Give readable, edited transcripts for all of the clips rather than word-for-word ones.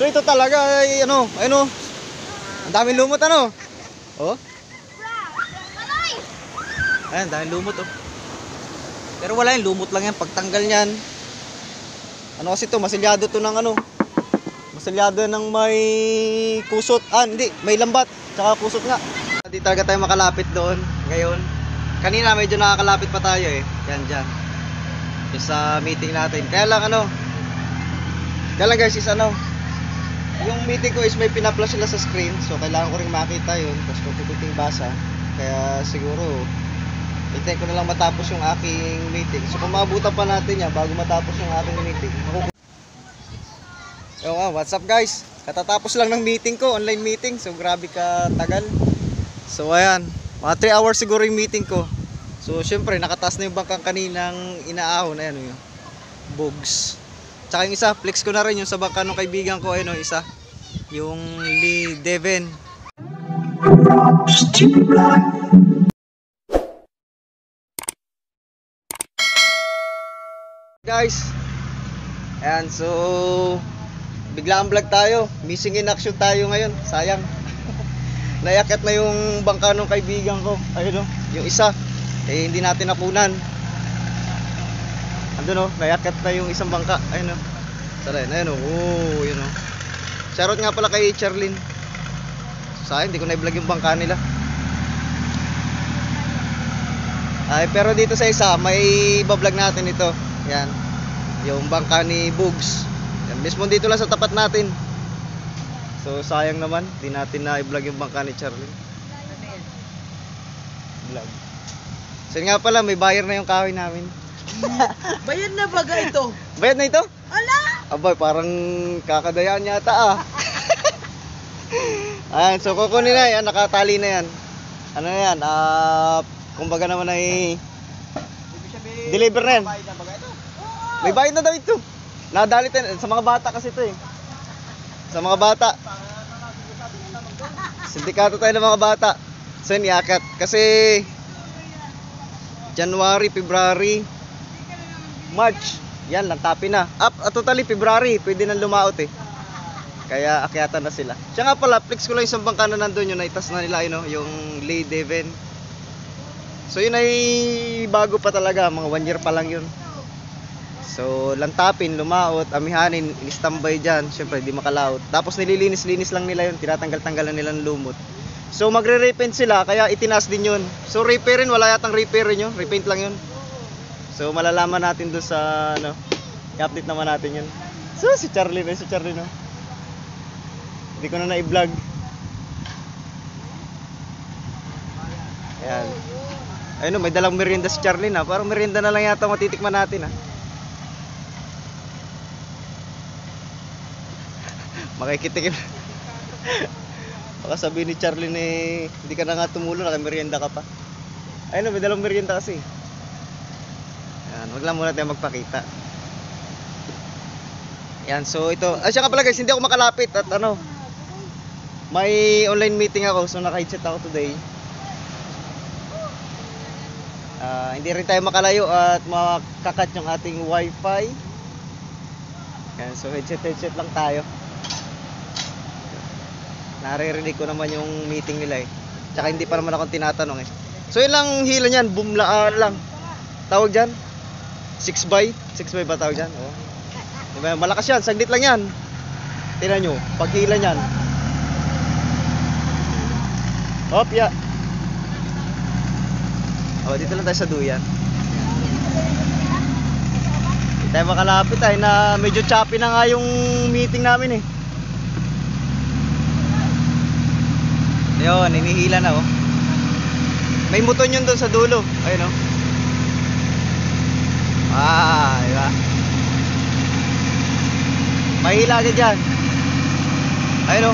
So ito talaga ay ano, ayun oh. Ang daming lumot ano? Oh. Ayan, daming lumot oh. Pero wala yung lumot lang yan. Pagtanggal niyan, ano kasi to, masilyado to ng ano. Masilyado ng may kusot. Ah, hindi, may lambat. Tsaka kusot nga. Hindi talaga tayo makalapit doon ngayon. Kanina medyo nakakalapit pa tayo eh. Yan dyan. Yung sa meeting natin. Kaya lang ano. Kaya lang guys is ano. Yung meeting ko is may pinaplas sila sa screen. So kailangan ko rin makita yun. Tapos kung tututing basa. Kaya siguro hintay ko na lang matapos yung aking meeting. So kung maabutan pa natin yan bago matapos yung aking meeting. Yo, what's up guys? Katatapos lang ng meeting ko, online meeting. So grabe ka tagal. So ayan, mga 3 hours siguro yung meeting ko. So syempre nakataas na yung bangkang kaninang inaahon. Ayan yung bugs. Tsaka yung isa, flex ko na rin yung sa bangka ng kaibigan ko. Ayun yung isa, yung Lee Devin. Guys, ayan, so bigla ang vlog tayo, missing in action tayo ngayon, sayang. Naiakit na yung bangka ng kaibigan ko, ayun o, yung isa, eh hindi natin nakunan. Andun o, naiakit na yung isang bangka, ayun o, sarin, ayun o, yun o. Shoutout nga pala kay Charlene. Sayang, hindi ko na-vlog yung bangka nila. Ay, pero dito sa isa, may bablog natin ito. Yan, yung bangka ni Bugs. Yan, mismo dito lang sa tapat natin. So sayang naman, di natin na i-vlog yung bangka ni Charlie. Vlog. So nga pala, may buyer na yung kahoy namin. Bayad na baga ito? Bayad na ito? Ala! Abay, parang kakadayaan yata ah. Ayan, so kukunin na yan, nakatali na yan. Ano na yan, kumbaga naman ay deliver na yan. May bayad na daw ito. Nadalit yan. Sa mga bata kasi ito eh. Sa mga bata. Sindikato tayo ng mga bata. So yun, iakat. Kasi January, February, March. Yan, lantapi na. Totally February. Pwede nang lumaot eh. Kaya akyatan na sila. Siya nga pala, flex ko lang yung bangka na nandun. Yung naitas na nila, yung Lee Devin. So yun ay bago pa talaga. Mga 1 year pa lang yun. So lantapin, lumaot, amihanin, in-standby dyan. Siyempre di makalaot. Tapos nililinis-linis lang nila yun. Tinatanggal-tanggalan nila ng lumot. So magre-repaint sila, kaya itinaas din yun. So repairin, wala yatang repairin yun. Repaint lang yun. So malalaman natin doon sa ano, i-update naman natin yun. So si Charlie no. Hindi ko na i-vlog. Ayan. Ayun, may dalang merienda si Charlie na. Parang merienda na lang yata matitikman natin ah. Makikitikim. Baka sabihin ni Charlie hindi ka na nga tumulong, nakamerienda ka pa. Ayun, may dalang merienda kasi. Ayan, wag lang muna tayo magpakita. Ayan, so ito. Siya ka pala guys, hindi ako makalapit at ano, may online meeting ako, so naka-headset ako today. Hindi rin tayo makalayo at makakat yung ating wifi. Ayan, so headset lang tayo. Naririnig ko naman yung meeting nila eh. Tsaka hindi pa naman ako tinatanong eh. So yun lang hila niyan, bumlaan lang. Tawag dyan 6x ba tawag dyan? Oh. Diba? Malakas yan, saglit lang yan. Tingnan nyo, pag hila niyan. Hop, ya. Oh, dito lang tayo sa duyan. Hindi tayo makalapit ay na medyo choppy na nga yung meeting namin eh. Ayun, hinihila na oh. May muton yun doon sa dulo. Ayun oh. Diba? Mahila agad dyan. Ayun oh.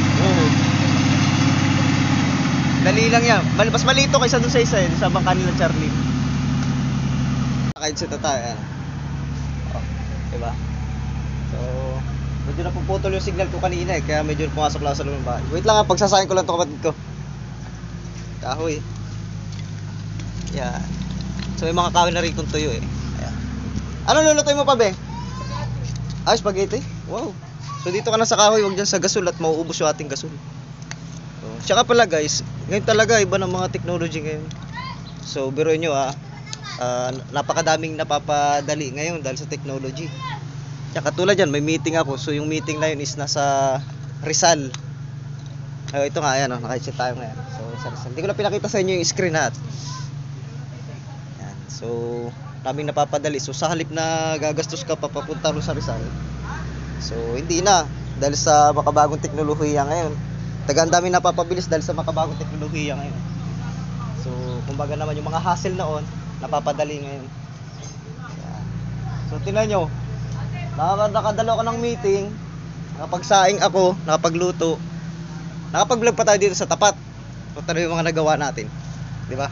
Dali lang yan. Mas malito kaysa doon sa isa eh. Sa bangka nila Charlie. Naka-headset na tayo. Oh, diba? So medyo napuputol yung signal ko kanina eh. Kaya medyo pumasok lang sa loob ng bahay. Wait lang ha, pagsasahin ko lang ito kapatid ko. Kahoy. Yan. So may mga kahoy na rin kong tuyo eh. Ayan. Ano lulutuin mo pa be? Spaghetti. Spaghetti? Wow. So dito ka na sa kahoy, wag dyan sa gasol at mauubos yung ating gasol. So, siya pala guys, ngayon talaga iba ng mga technology ngayon. So biruin nyo napakadaming napapadali ngayon dahil sa technology. Kaya katulad yan, may meeting ako. So yung meeting na yun is nasa Rizal. Ito nga, ayan naka-chat tayo ngayon. So sa Rizal. Hindi ko na pinakita sa inyo yung screen na. Yan. So daming napapadali. So sa halip na gagastos ka papunta ro sa Rizal. So hindi na dahil sa makabagong teknolohiya ngayon. Ang daming napapabilis dahil sa makabagong teknolohiya ngayon. So kumbaga naman yung mga hassle noon napapadali ngayon. Yan. So tingnan nyo, nakadalo ko ng meeting, nakapagsaing ako, nakapagluto, nakapag-vlog pa tayo dito sa tapat. So ano yung mga nagawa natin, di ba?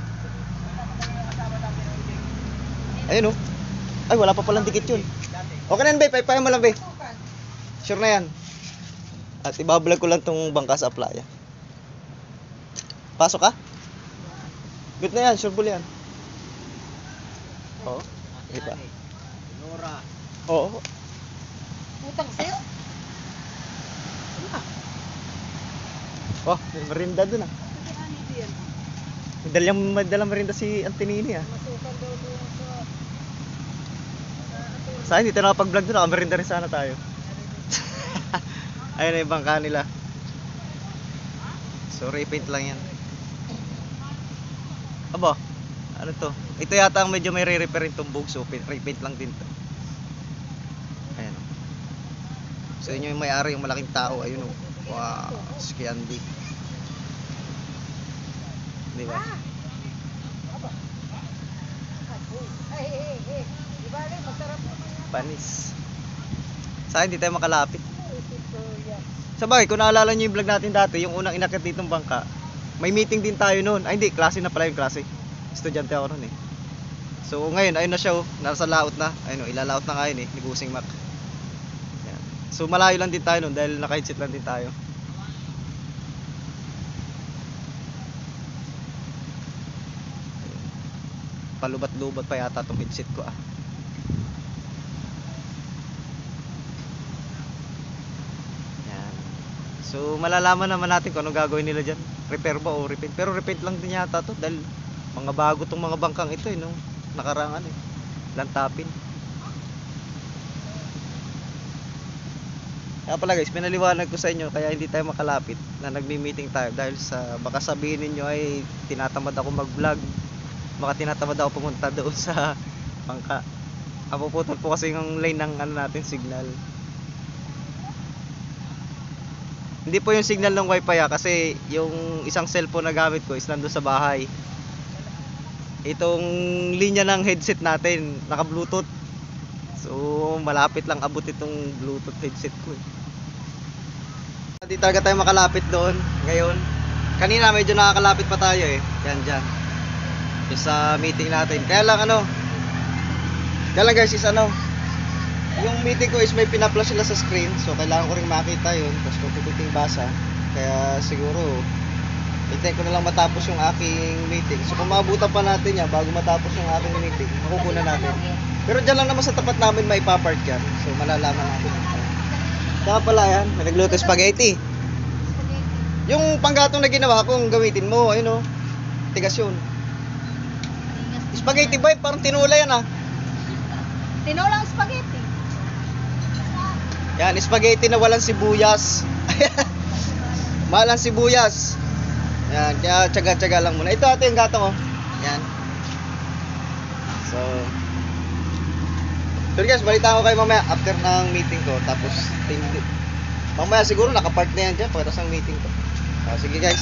Ayun oh. Ay wala pa palang dikit yun. Okay na yan, be, paypayan mo lang, be. Sure na yan. At ibablog ko lang tong bangka sa playa. Pasok ka? Good na yan, sure bull yan. Oo. Di ba? Nora. Oo. Utang sa'yo? Oh, may merinda dun ah. Madalang merinda si Antinini ah. Sa akin, dito nakapag-vlog dun, merinda rin sana tayo. Ayun na yung bangka nila. So, repaint lang yan. Aba, ano to? Ito yata ang medyo may re-repair yung tumbog. So, repaint lang din to. Ayan. So, yun yung may-ari, yung malaking tao. Ayun o. Wow, si Andy. Di ba? Panis. Sa akin, di tayo makalapit. Sabagay, kung naalala nyo yung vlog natin dati, yung unang inakyat ditong bangka, may meeting din tayo noon. Ay hindi, klase na pala yung klase. Estudyante ako noon eh. So ngayon, ayun na siya oh, nasa laot na. Ayun oh, ilalaot na ngayon eh, ni Busing Mac. Yan. So malayo lang din tayo noon dahil naka-headset lang din tayo. Palubat-lubat pa yata tong headset ko ah. So malalaman naman natin kung anong gagawin nila dyan. Repair ba o repaint? Pero repaint lang din yata to dahil mga bago tong mga bangkang ito eh, no? Nakarangan eh. Lantapin. Kaya pala guys, pinaliwanag ko sa inyo kaya hindi tayo makalapit na nagmi-meeting tayo dahil sa baka sabihin niyo ay tinatamad ako mag-vlog. Baka tinatamad ako pumunta doon sa bangka. Napuputol po kasi yung line ng ano natin, signal. Hindi po yung signal ng wifi kasi yung isang cellphone na gamit ko is nandun sa bahay. Itong linya ng headset natin, naka bluetooth. So malapit lang abot itong bluetooth headset ko eh. Hindi talaga tayo makalapit doon ngayon. Kanina medyo nakakalapit pa tayo eh. Yan dyan. Yung sa meeting natin. Kaya lang guys is yung meeting ko is may pinaplas sila sa screen. So kailangan ko rin makita yun. Tapos kung puputing basa. Kaya siguro hintayin ko na lang matapos yung aking meeting. So kung maabutan pa natin yan bago matapos yung aking meeting, makukunan natin. Pero dyan lang naman sa tapat namin may ipapark yan. So malalaman natin. Kaya pala yan, may nagluto spaghetti. Yung panggatong na ginawa kong gamitin mo, ayun o. Tigas yun. Spaghetti ba? Parang tinula yan ah. Tinulang spaghetti. Yan, spaghetti na walang sibuyas. Malang sibuyas. Yan, kaya tsaga-tsaga lang muna. Ito ate yung gatong oh. Yan. So guys, balita ko kayo mamaya after ng meeting ko. Tapos, mamaya siguro nakapark na yan dyan pagkatapos ng meeting ko. Sige guys.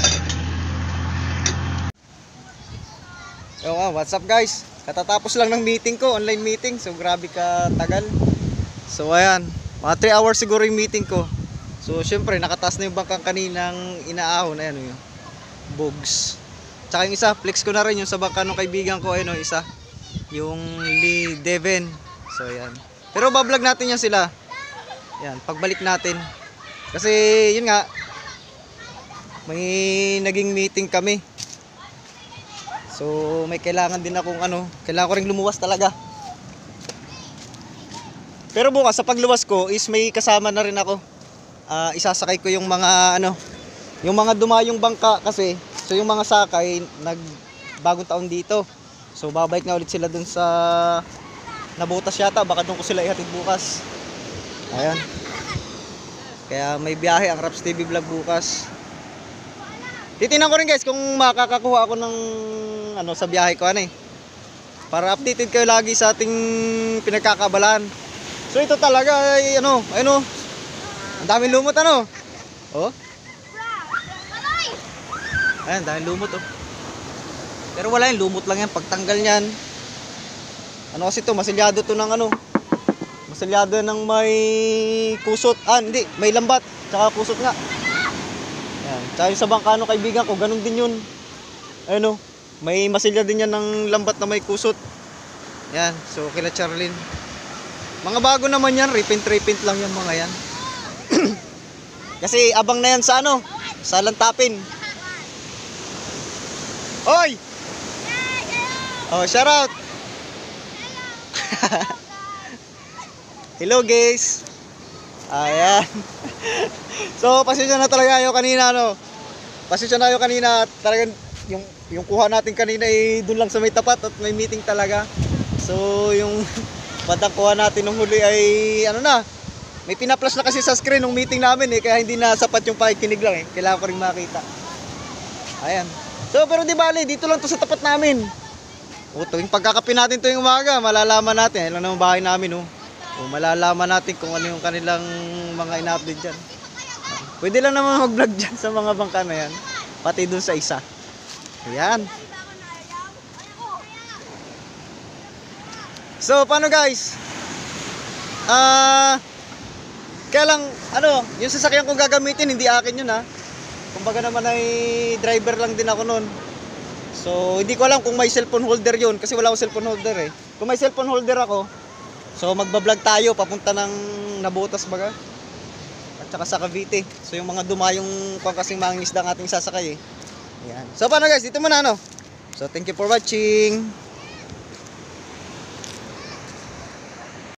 What's up guys? Katatapos lang ng meeting ko, online meeting. So grabe ka tagal. So ayan, mga 3 hours siguro yung meeting ko. So syempre nakataas na yung bangkang kaninang inaahon na yan yung Bogs. Tsaka yung isa, flex ko na rin yung sa bangka ng kaibigan ko, ayun isa. Yung Lee Devin. So ayan. Pero bablog natin yan sila. Yan, pagbalik natin. Kasi yun nga, may naging meeting kami. So may kailangan din akong kailangan ko ring lumuwas talaga. Pero bukas sa pagluwas ko is may kasama na rin ako. isasakay ko yung mga ano, yung mga dumayong bangka kasi. So yung mga sakay bagong taon dito. So babalik na ulit sila dun sa Nabutas yata, baka doon ko sila ihatid bukas. Ayan. Kaya may biyahe ang Raps TV vlog bukas. Titingnan ko rin guys kung makakakuha ako ng ano sa biyahe ko ano eh. Para updated kayo lagi sa ating pinagkakabalan. So ito talaga ay ano, ayun oh. Ang daming lumot ano. Oh. Ayan, daming lumot oh. Pero wala yung lumot lang yan pagtanggal niyan. Ano kasi ito, masilyado to ng ano. Masilyado ng may kusot. Hindi, may lambat. Tsaka kusot nga. Ayan. Tsaka yung sa bangkano kaibigan ko, ganun din yun. Ayun o, may masilya din yan ng lambat na may kusot. Yan, so kila Charlene. Mga bago naman yan, repaint lang yan mga yan. Kasi abang na yan sa ano, sa lantapin. Oy! Oh, shout out! Hello guys. Ayan. So pasensya na talaga ayo kanina no. Pasensya na ayo kanina talagang yung kuha natin kanina ay doon lang sa may tapat at may meeting talaga. So yung batang kuha natin nung huli ay ano na. May pina-flash na kasi sa screen ng meeting namin eh kaya hindi na sapat yung pakikinig lang eh. Kailangan ko ring makita. Ayan. So pero di bale dito lang to sa tapat namin. O tuwing pagkakape natin tuwing umaga, malalaman natin. Alam naman bahay namin, oh. O malalaman natin kung ano yung kanilang mga ina-update dyan. Pwede lang naman mag-vlog dyan sa mga bangka na yan. Pati dun sa isa. Ayan. So, paano guys? Kaya lang, ano, yung sasakyan kong gagamitin, hindi akin yun ha. Kumbaga naman ay driver lang din ako nun. So, hindi ko alam kung may cellphone holder yun kasi wala akong cellphone holder eh. Kung may cellphone holder ako, so magbablog tayo papunta ng Nabutas baga. At saka sa Cavite. So, yung mga dumayong kung kasing mangingisda ang ating sasakay eh. Ayan. So, paano guys? Dito muna ano. So, thank you for watching.